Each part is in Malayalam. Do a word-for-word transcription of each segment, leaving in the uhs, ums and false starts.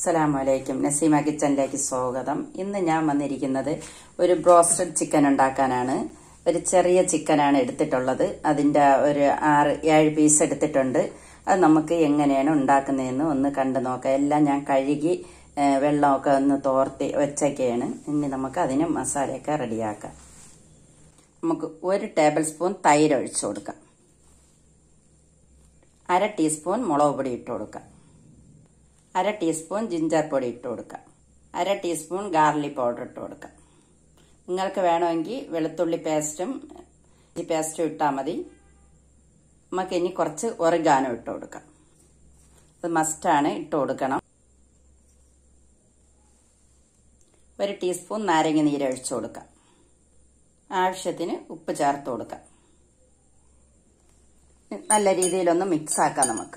അസ്സലാമലൈക്കും. നസീമ കിച്ചണിലേക്ക് സ്വാഗതം. ഇന്ന് ഞാൻ വന്നിരിക്കുന്നത് ഒരു ബ്രോസ്റ്റഡ് ചിക്കൻ ഉണ്ടാക്കാനാണ്. ഒരു ചെറിയ ചിക്കനാണ് എടുത്തിട്ടുള്ളത്. അതിന്റെ ഒരു ആറ് ഏഴ് പീസ് എടുത്തിട്ടുണ്ട്. അത് നമുക്ക് എങ്ങനെയാണ് ഉണ്ടാക്കുന്നതെന്ന് ഒന്ന് കണ്ടു നോക്കാം. എല്ലാം ഞാൻ കഴുകി വെള്ളമൊക്കെ ഒന്ന് തോർത്തി വെച്ചൊക്കെയാണ്. ഇനി നമുക്ക് അതിന് മസാലയൊക്കെ റെഡിയാക്കാം. നമുക്ക് ഒരു ടേബിൾ സ്പൂൺ തൈര് ഒഴിച്ചു കൊടുക്കാം. അര ടീസ്പൂൺ മുളക് പൊടി ഇട്ട് കൊടുക്കാം. അര ടീസ്പൂൺ ജിഞ്ചർ പൊടി ഇട്ട് കൊടുക്കാം. അര ടീസ്പൂൺ ഗാർലിക് പൗഡർ ഇട്ട് കൊടുക്കാം. നിങ്ങൾക്ക് വേണമെങ്കിൽ വെളുത്തുള്ളി പേസ്റ്റും ഈ പേസ്റ്റും ഇട്ടാൽ മതി. നമുക്ക് ഇനി കുറച്ച് ഒറിഗാനോ ഇട്ട് കൊടുക്കാം. അത് മസ്റ്റാണ്, ഇട്ട് കൊടുക്കണം. ഒരു ടീസ്പൂൺ നാരങ്ങ നീര് ഒഴിച്ചു കൊടുക്കാം. ആവശ്യത്തിന് ഉപ്പ് ചേർത്ത് കൊടുക്കാം. നല്ല രീതിയിലൊന്ന് മിക്സ് ആക്കാം. നമുക്ക്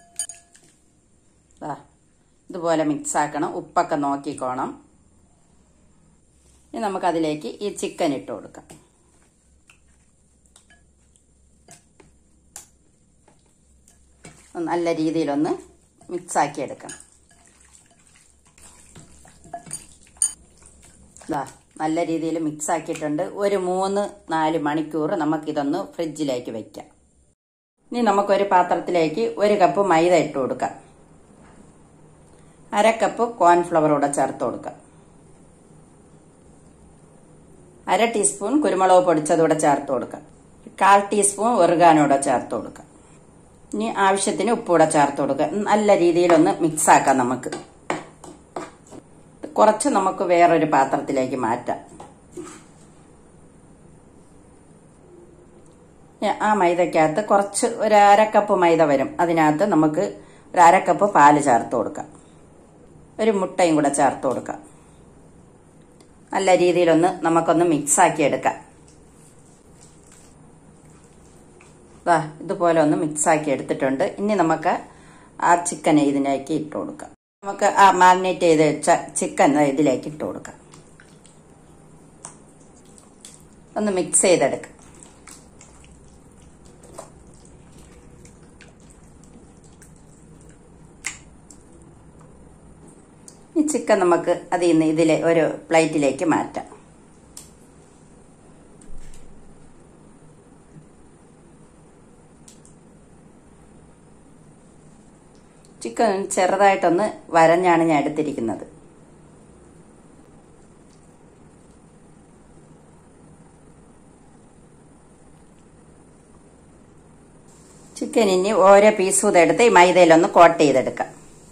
ഇതുപോലെ മിക്സ് ആക്കണം. ഉപ്പൊക്കെ നോക്കിക്കോണം. ഇനി നമുക്കതിലേക്ക് ഈ ചിക്കൻ ഇട്ട് കൊടുക്കാം. നല്ല രീതിയിലൊന്ന് മിക്സ് ആക്കി എടുക്കണം. നല്ല രീതിയിൽ മിക്സ് ആക്കിയിട്ടുണ്ട്. ഒരു മൂന്ന് നാല് മണിക്കൂർ നമുക്കിതൊന്ന് ഫ്രിഡ്ജിലേക്ക് വെക്കാം. ഇനി നമുക്കൊരു പാത്രത്തിലേക്ക് ഒരു കപ്പ് മൈദ ഇട്ട് കൊടുക്കാം. അര കപ്പ് കോൺഫ്ലവർ കൂടെ ചേർത്ത് കൊടുക്കാം. അര ടീസ്പൂൺ കുരുമുളക് പൊടിച്ചതൂടെ ചേർത്ത് കൊടുക്കാം. കാൽ ടീസ്പൂൺ ഒറിഗാനോടെ ചേർത്ത് കൊടുക്കാം. ഇനി ആവശ്യത്തിന് ഉപ്പൂടെ ചേർത്ത് കൊടുക്കുക. നല്ല രീതിയിലൊന്ന് മിക്സ് ആക്കാം. നമുക്ക് കുറച്ച് നമുക്ക് വേറൊരു പാത്രത്തിലേക്ക് മാറ്റാം. ആ മൈദക്കകത്ത് കുറച്ച് ഒരു അരക്കപ്പ് മൈദ വരും. അതിനകത്ത് നമുക്ക് ഒരു അരക്കപ്പ് പാല് ചേർത്ത് കൊടുക്കാം. ഒരു മുട്ടയും കൂടെ ചേർത്ത് കൊടുക്കാം. നല്ല രീതിയിലൊന്ന് നമുക്കൊന്ന് മിക്സ് ആക്കി എടുക്കാം. ഇതുപോലെ ഒന്ന് മിക്സ് ആക്കി എടുത്തിട്ടുണ്ട്. ഇനി നമുക്ക് ആ ചിക്കൻ ഇതിലേക്ക് ഇട്ട് കൊടുക്കാം. നമുക്ക് ആ മാരിനേറ്റ് ചെയ്ത് വെച്ച ചിക്കൻ ഇതിലേക്ക് ഇട്ട് കൊടുക്കാം. ഒന്ന് മിക്സ് ചെയ്തെടുക്കാം. ഈ ചിക്കൻ നമുക്ക് അതിൽ നിന്ന് ഇതിലെ ഒരു പ്ലേറ്റിലേക്ക് മാറ്റാം. ചിക്കൻ ചെറുതായിട്ടൊന്ന് വരഞ്ഞാണ് ഞാൻ എടുത്തിരിക്കുന്നത്. ചിക്കൻ ഇനി ഓരോ പീസും എടുത്ത് ഈ മൈദയിലൊന്ന് കോട്ട് ചെയ്തെടുക്കാം.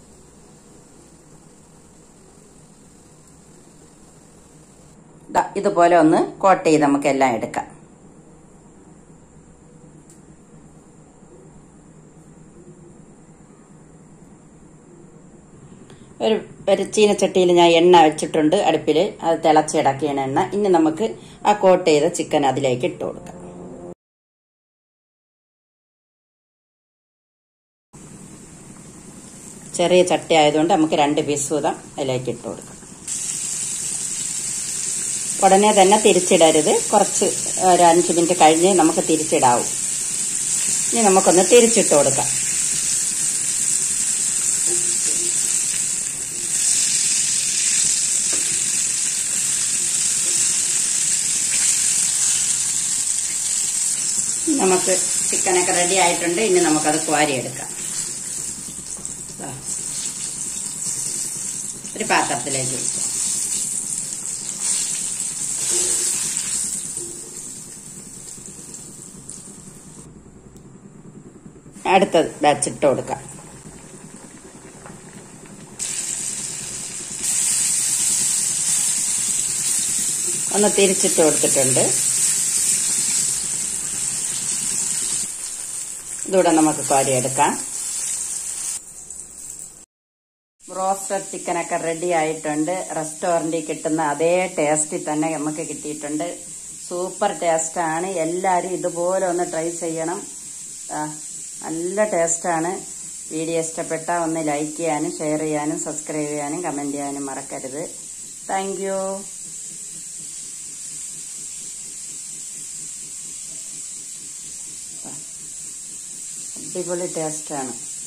ഇതുപോലെ ഒന്ന് കോട്ട് ചെയ്ത് നമുക്ക് എല്ലാം എടുക്കാം. ഒരു ഒരു ചീനച്ചട്ടിയിൽ ഞാൻ എണ്ണ വെച്ചിട്ടുണ്ട് അടുപ്പിൽ. അത് തിളച്ചിടക്കിയാണ് എണ്ണ. ഇനി നമുക്ക് ആ കോട്ട് ചെയ്ത ചിക്കൻ അതിലേക്ക് ഇട്ട് കൊടുക്കാം. ചെറിയ ചട്ടി ആയതുകൊണ്ട് നമുക്ക് രണ്ട് പീസ് വീതം അതിലേക്ക് ഇട്ട് കൊടുക്കാം. ഉടനെ തന്നെ തിരിച്ചിടരുത്. കുറച്ച് ഒരു അഞ്ച് മിനിറ്റ് കഴിഞ്ഞ് നമുക്ക് തിരിച്ചിടാവും. ഇനി നമുക്കൊന്ന് തിരിച്ചിട്ട് കൊടുക്കാം. നമുക്ക് ചിക്കനൊക്കെ റെഡി ആയിട്ടുണ്ട്. ഇനി നമുക്കത് കോരിയെടുക്കാം. ഒരു പാത്രത്തിലേക്ക് വെക്കാം. അടുത്തത് വെച്ചിട്ട് കൊടുക്കാം. ഒന്ന് തിരിച്ചിട്ട് കൊടുത്തിട്ടുണ്ട്. ഇതൂടെ നമുക്ക് കോരിയെടുക്കാം. ബ്രോസ്റ്റഡ് ചിക്കനൊക്കെ റെഡി ആയിട്ടുണ്ട്. റെസ്റ്റോറന്റിൽ കിട്ടുന്ന അതേ ടേസ്റ്റിൽ തന്നെ നമുക്ക് കിട്ടിയിട്ടുണ്ട്. സൂപ്പർ ടേസ്റ്റാണ്. എല്ലാവരും ഇതുപോലെ ഒന്ന് ട്രൈ ചെയ്യണം. നല്ല ടേസ്റ്റാണ്. വീഡിയോ ഇഷ്ടപ്പെട്ടാൽ ഒന്ന് ലൈക്ക് ചെയ്യാനും ഷെയർ ചെയ്യാനും സബ്സ്ക്രൈബ് ചെയ്യാനും കമന്റ് ചെയ്യാനും മറക്കരുത്. Thank you. അടിപൊളി ടേസ്റ്റാണ്.